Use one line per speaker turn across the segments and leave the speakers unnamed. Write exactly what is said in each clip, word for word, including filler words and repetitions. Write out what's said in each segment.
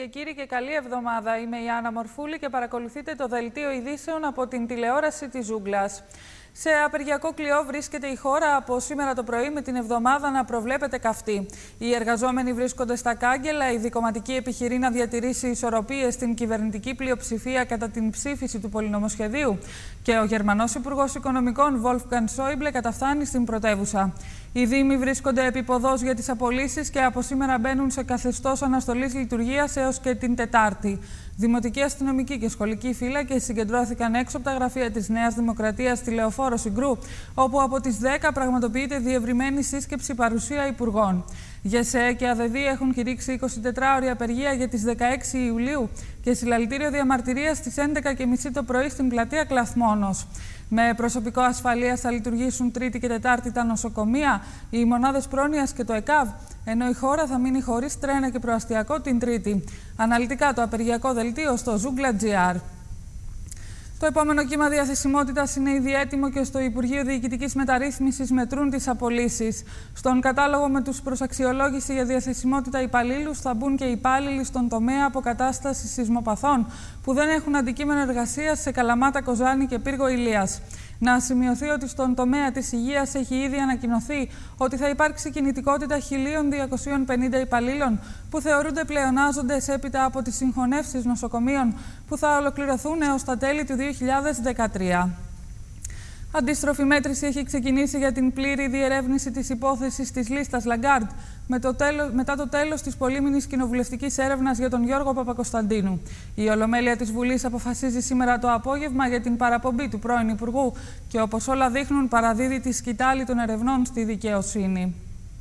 και κύριοι, και καλή εβδομάδα. Είμαι η Άννα Μορφούλη και παρακολουθείτε το δελτίο ειδήσεων από την τηλεόραση της Ζούγκλας. Σε απεργιακό κλειό βρίσκεται η χώρα από σήμερα το πρωί, με την εβδομάδα να προβλέπεται καυτή. Οι εργαζόμενοι βρίσκονται στα κάγκελα, η δικομματική επιχειρεί να διατηρήσει ισορροπίες στην κυβερνητική πλειοψηφία κατά την ψήφιση του πολυνομοσχεδίου και ο Γερμανός Υπουργός Οικονομικών Wolfgang Schäuble καταφθάνει στην πρωτεύουσα. Οι δήμοι βρίσκονται επί-ποδός για τις απολύσεις και από σήμερα μπαίνουν σε καθεστώς αναστολής λειτουργίας έως και την Τετάρτη. Δημοτικοί, αστυνομικοί και σχολικοί φύλακες συγκεντρώθηκαν έξω από τα γραφεία της Νέας Δημοκρατίας στη Λεωφόρο Συγκρού, όπου από τις δέκα πραγματοποιείται διευρυμένη σύσκεψη παρουσία υπουργών. ΓΕΣΕ και ΑΔΕΔ έχουν κηρύξει εικοσιτετράωρη απεργία για τις δεκαέξι Ιουλίου και συλλαλητήριο διαμαρτυρίας στις έντεκα και μισή το πρωί στην πλατεία Κλαθμόνος. Με προσωπικό ασφαλείας θα λειτουργήσουν Τρίτη και Τετάρτη τα νοσοκομεία, οι μονάδες πρόνοιας και το ΕΚΑΒ, ενώ η χώρα θα μείνει χωρίς τρένα και προαστιακό την Τρίτη. Αναλυτικά το απεργιακό δελτίο στο Zoogla τελεία τζι άρ. Το επόμενο κύμα διαθεσιμότητας είναι ήδη έτοιμο και στο Υπουργείο Διοικητικής Μεταρρύθμισης μετρούν τις απολύσεις. Στον κατάλογο με τους προς αξιολόγηση για διαθεσιμότητα υπαλλήλους θα μπουν και υπάλληλοι στον τομέα αποκατάστασης σεισμοπαθών που δεν έχουν αντικείμενο εργασίας σε Καλαμάτα, Κοζάνη και Πύργο Ηλίας. Να σημειωθεί ότι στον τομέα της υγείας έχει ήδη ανακοινωθεί ότι θα υπάρξει κινητικότητα χίλια διακόσιων πενήντα υπαλλήλων που θεωρούνται πλεονάζοντες έπειτα από τις συγχωνεύσεις νοσοκομείων που θα ολοκληρωθούν έως τα τέλη του δύο χιλιάδες δεκατρία. Αντίστροφη μέτρηση έχει ξεκινήσει για την πλήρη διερεύνηση της υπόθεσης της λίστας Λαγκάρντ με το τέλος, μετά το τέλος της πολύμηνης κοινοβουλευτικής έρευνας για τον Γιώργο Παπακοσταντίνου. Η Ολομέλεια της Βουλής αποφασίζει σήμερα το απόγευμα για την παραπομπή του πρώην Υπουργού και, όπως όλα δείχνουν, παραδίδει τη σκητάλη των ερευνών στη δικαιοσύνη.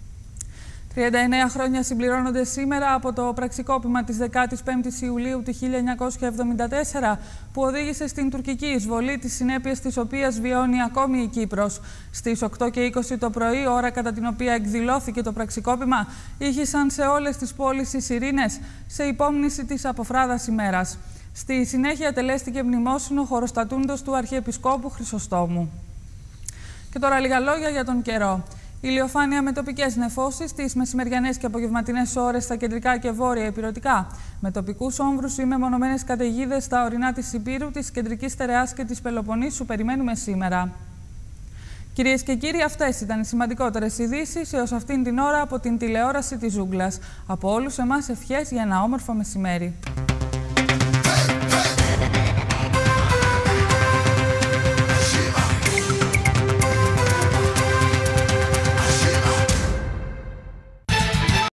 τριάντα εννέα χρόνια συμπληρώνονται σήμερα από το πραξικόπημα της δεκάτης πέμπτης Ιουλίου του χίλια εννιακόσια εβδομήντα τέσσερα που οδήγησε στην τουρκική εισβολή, τις συνέπειες της οποίας βιώνει ακόμη η Κύπρος. Στις οκτώ και είκοσι το πρωί, ώρα κατά την οποία εκδηλώθηκε το πραξικόπημα, ήχησαν σε όλες τις πόλεις οι σιρήνες σε υπόμνηση της αποφράδας ημέρας. Στη συνέχεια τελέστηκε μνημόσυνο χωροστατούντος του Αρχιεπισκόπου Χρυσοστόμου. Και τώρα λίγα λόγια για τον καιρό. Ηλιοφάνεια με τοπικές νεφώσεις τις μεσημεριανές και απογευματινές ώρες στα κεντρικά και βόρεια ηπειρωτικά, με τοπικούς όμβρους ή μεμονωμένες καταιγίδες στα ορεινά της Ηπείρου, της Κεντρικής Στερεάς και της Πελοποννήσου περιμένουμε σήμερα. Κυρίες και κύριοι, αυτές ήταν οι σημαντικότερες ειδήσεις έως αυτήν την ώρα από την τηλεόραση της Ζούγκλας. Από όλους εμάς ευχές για ένα όμορφο μεσημέρι.